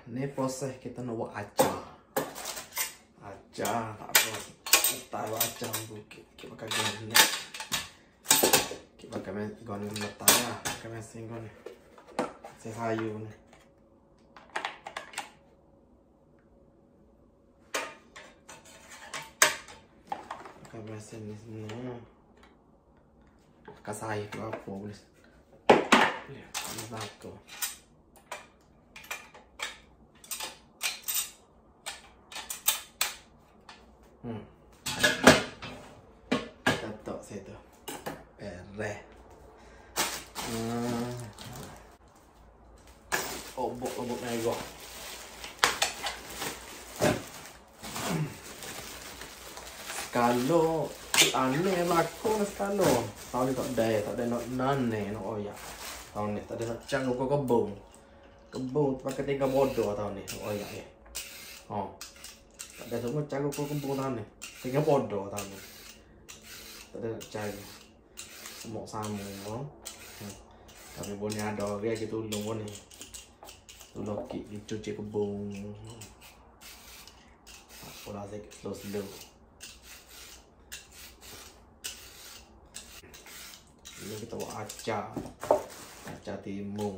Ni proses kita nak buat acar. Acar tak apa. Letak buat acar tu kita pakai gun ni. Kita pakai gun ni letak lah. Pakai mesin gun ni. Mesin sayur ni. Pakai mesin ni semua. Pakai sayur tu apa boleh. Lihat, ini batu. Letak situ. Beres. Obok nego. Kalau aneh laku sekalo. Tahu ni tak ada nak nane nak oyak. Tahu ni tak ada nak cang ke kebun. Kebun pakai 3 bodoh tahu ni oyak ni. Oh. Tak ada semua cang ke kebun tahu ni. 3 bodoh tahu ni. Tak ada nak cang. Semua sama oh. Tapi boleh ada orang gitu tolong ni. Tolong dicuci kebun. Pola sikit slow. Ini kita buat acar. Acar timun.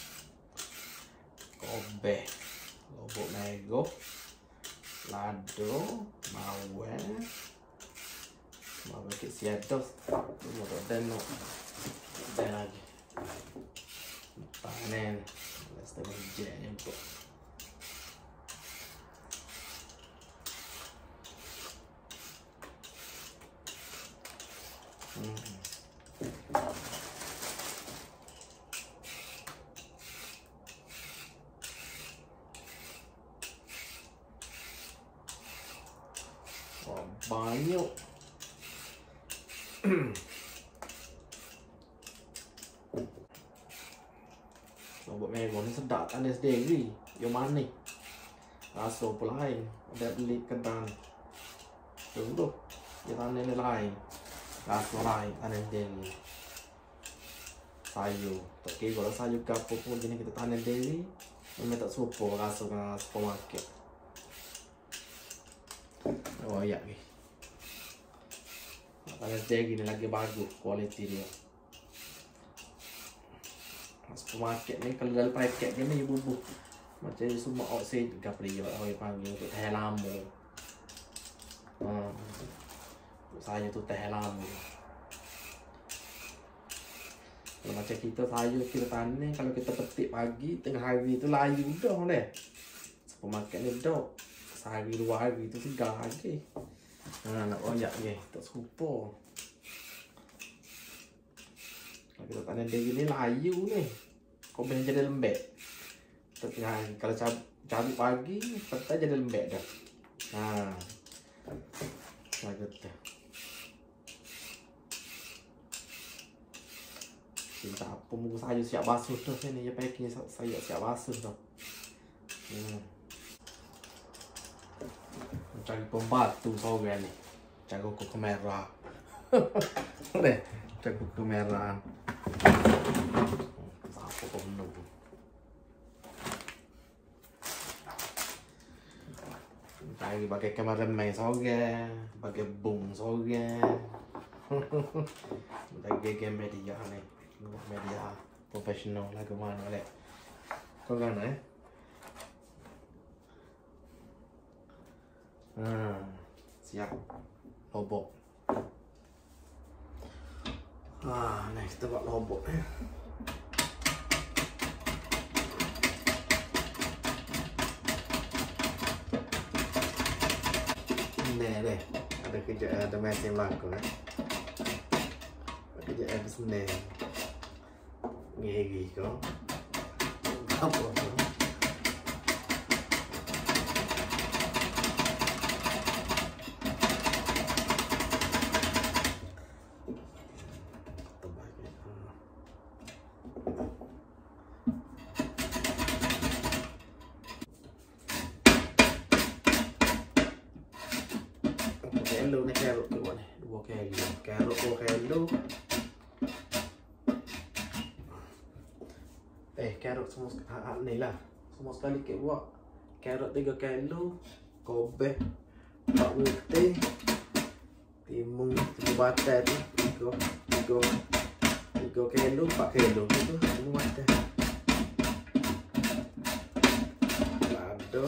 Kobeh. Lobok nego. Lado. Bawang. Bawang sikit siados. Tunggu dan no. Dan lagi. Panen. Setengah jam untuk. Banyak. Lobok nego ni sedap anda sendiri. Yang mana? Rasa pun lain. Ada beli kedai. Tunggu. Dia tanya ni lain. Rasa lain anda sendiri. Sayur. Tak kira kalau sayur ke apa pun jenis kita tanya sendiri. Memang tak serupa rasa dengan supermarket. Oh ya ni. Tanya sendiri ni lagi bagus kualiti dia. Supermarket ni kalau dalam paket dia ni bubuh macam semua oxide ke period orang panggil untuk tahan lama. Saya tu tahan lama. Kalau macam kita sayur kita tanam kalau kita petik pagi tengah hari tu layu dah deh. Supermarket ni dah sehari 2 hari tu segar lagi. Nak royak je tak serupa. Kita tanam dia ni layu ni. Kau boleh jadi lembek. Kalau cabut pagi, petang jadi lembek dah. Bagus dah. Cinta apa muka sayur siap basuh tu ni. Dia packing sayur siap basuh tu. Cari pembatu seorang ni. Cari kuku merah. Ni, cari kuku merah. Apa kau menunggu? Cari pakai kameraman seorang, pakai boom seorang. Pakai game media ni, media profesional lah ke mana leh? Kau kan siap lobok. Ni kita buat lobok Ni ada kerja ada mesin laku kerja bisnes ngeri kau apa tu kilo ni carrot tu ni 2 kilo carrot 2 kilo carrot semua ni lah semua sekali ke buat Carrot 3 kilo. Kobeh 4 butir. Timun batang tu 3 kilo 4 kilo tu timun batang. Lado.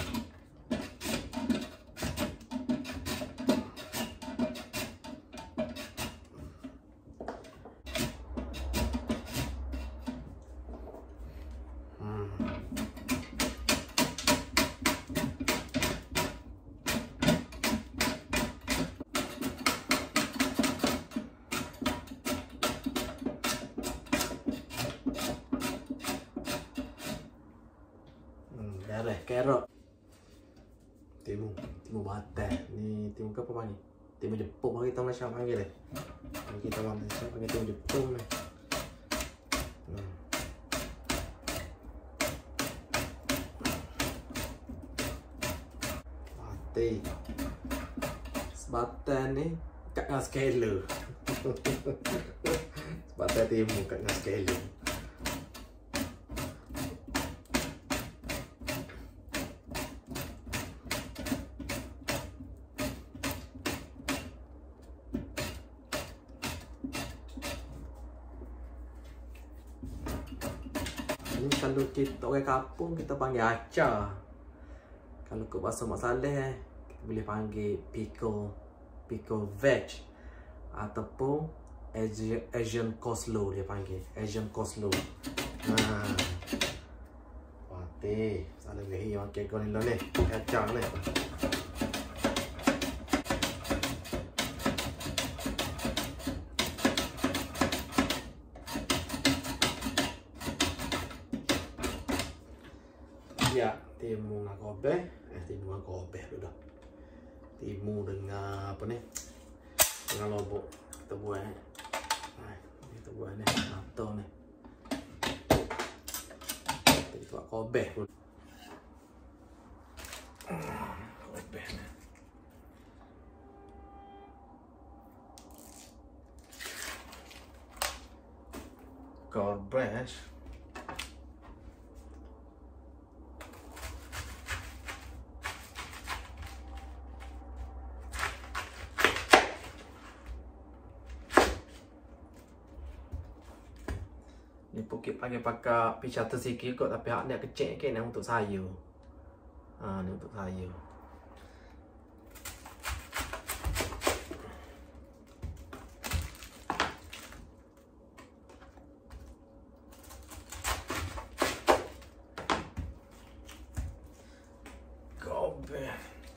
Darah carrot. Timun batang. Ni timun apa panggil? Timun Jepun bagi kita Malaysia panggil dia. Kita Malaysia panggil timun Jepun ni. Mati. Sebatang ni kat dengan skala. Sebatang timun kat dengan skala. Ini kalau kita orang kampung kita panggil acar. Kalau ke bahasa Mak Saleh kita boleh panggil pickle veg ataupun Asian coleslaw dia panggil. Asian coleslaw. Nah. Mati. Salah lehi makan kau ni lah ni. Acar ni. Ya, timun dengan kobeh. Timun dengan kobeh dulu dah. Timun dengan apa ni? Dengan lobok. Kita buat ni. Kita buat ni. Mata ni. Kita buat kobeh dulu. Kobeh ni. Kobeh. Ni pokok panggil pakai pisau tersikit kot, tapi hak ni kecil ke ni untuk sayur. Ni untuk sayur. Kobeh.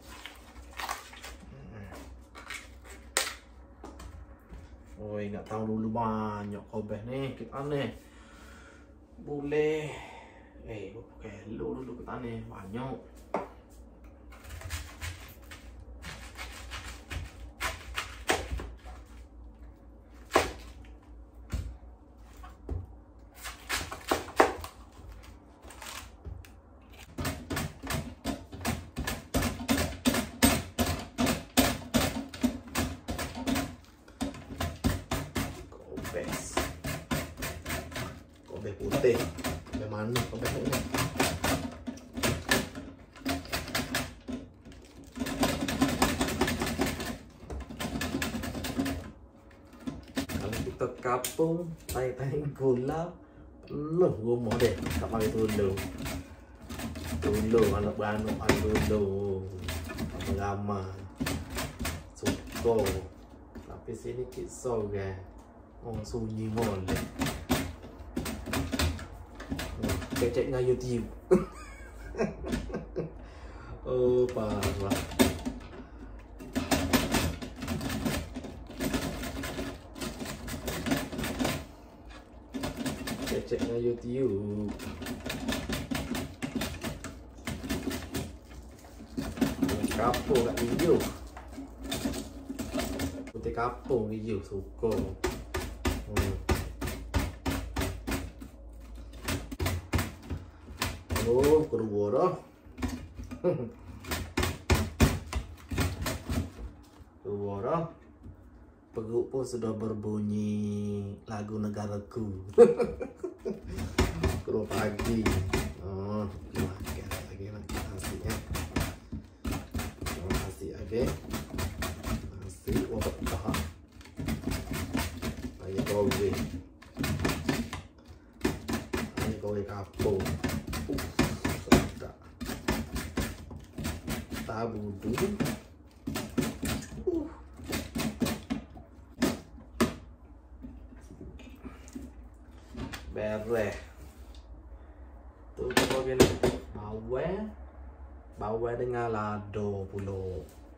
Oh, ingat tahu dulu banyak kobeh ni kita ni. Boleh berapa kilo dulu kita ni banyak. Kobeh putih, kobeh manis, kobeh ini. Kalau kita kapung, tarik gula, penuh rumah deh. Tak pakai tulung. Tulung anak beranak pakai tulung. Ramai-ramai. Suka. Tapi sini kisah kan. Oh, sunyi boleh. Cek dengan YouTube. Oh, parah. Cek dengan YouTube. Kapur kat video. Putih kapur video suka. Oh, kedua dah. Kedua dah. Perut pun sudah berbunyi lagu negaraku. Kedua pagi. Oh, makan lagi nak. kapur. Sedap. Tabudu. Beres. Tu apa gini? Bawang dengan lado pula.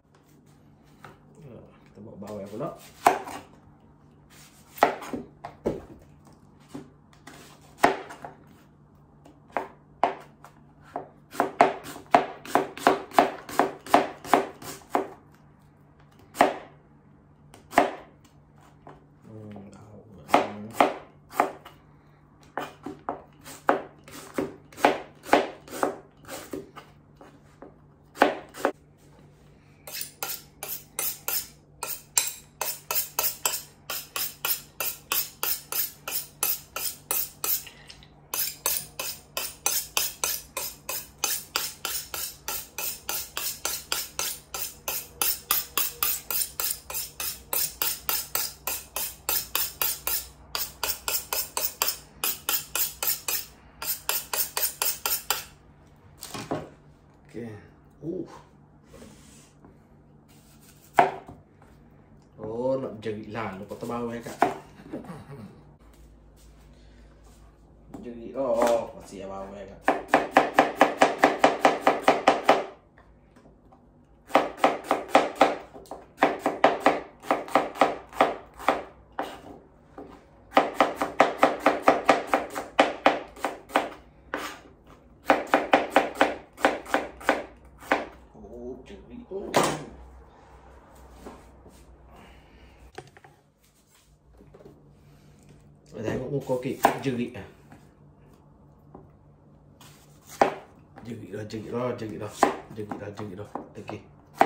Kita buat bawang pula. Okay. Oh, nak jerit lah. Lupa terbawah kak. Jerit. Oh, masih bawah kak. Tengok muka okey, jerit dah. Jerit dah. Okey.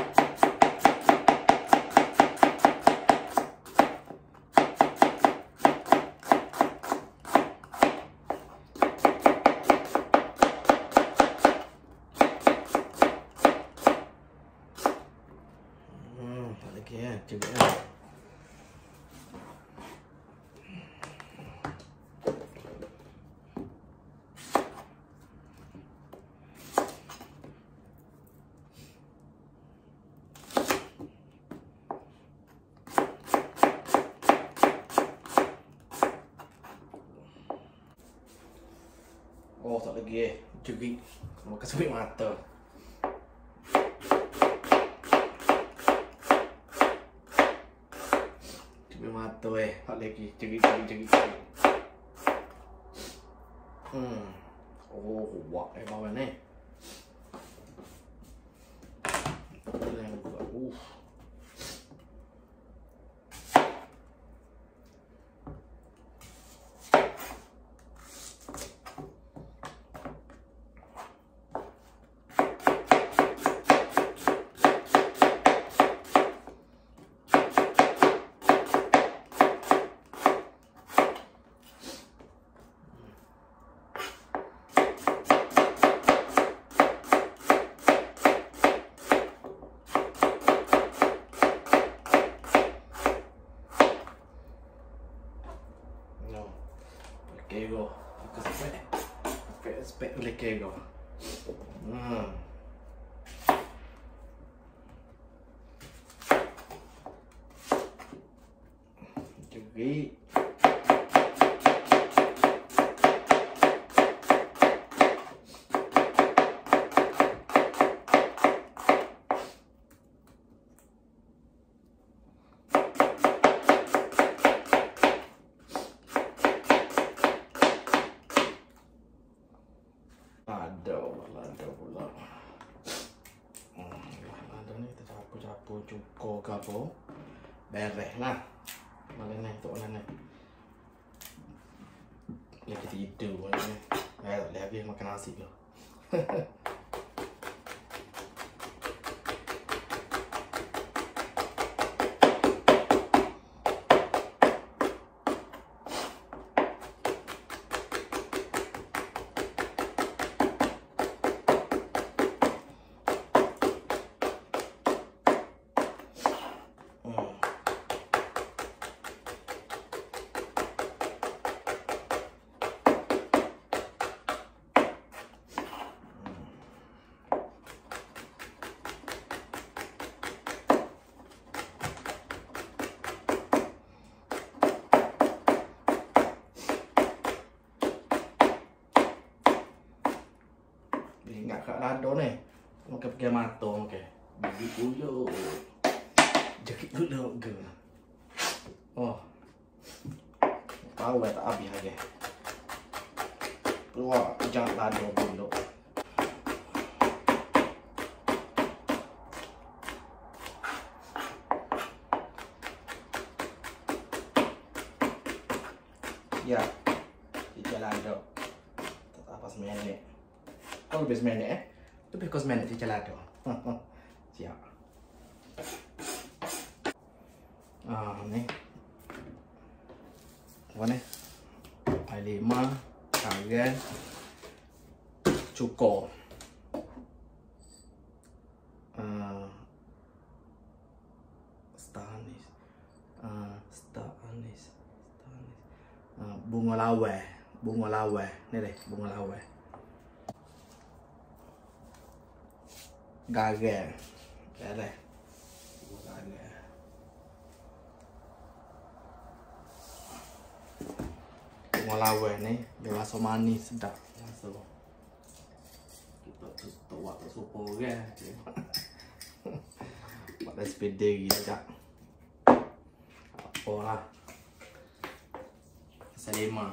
Tak lagi ya, jerit dah. Oh, tak lagi jerit. Makan sampai mata. Sampai mata tak lagi jerit. Oh, wak bawang ni. Kego, spek oleh kego. Jerit. Lada pula. Lada ni kita campur cuka ke apa. Beres lah. Mana ni untuk mana ni. Lagi tidur mana ni. Tak boleh habis makan nasi tu. Ingat kat lado ni. Pakai matong okey. Bagi dulu. Jakit dulu ke. Oh. Tahu tak habis lagi. Keluar jangan lado dulu. Ya, kita lado. Tak apa seminit. Kau lebih seminit Lebih kau seminit kita lado. Siap. Ni. Apa ni? Air lima, garam, cuka. Star anis. Bunga lawar. Ni deh, bunga lawar. Garam. Garam. Bunga lawar ni dia rasa manis sedap. So kita buat super kan. Buat resipi diri sekejap. Apalah. Selima.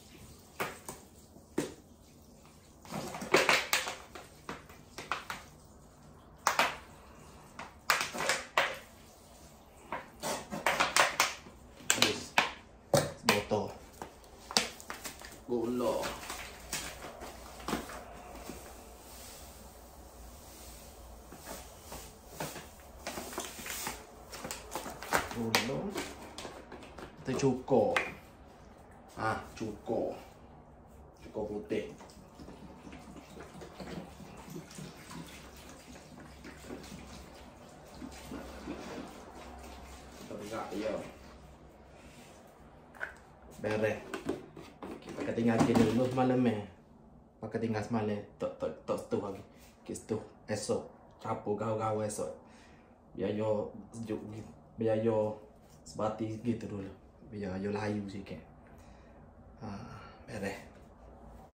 Habis. Sebotol. Gula. Gula. Kita cukup. Cukup. Cukup putih. Tegak ya. Beres. Kita tinggal gini dulu semalam pakai tinggal semalam tak setuh lagi. Kita esok campur gaul-gaul esok. Biar yo sejuk gitu. Biar yo sebati gitu dulu. Biar yo layu sikit. Beres.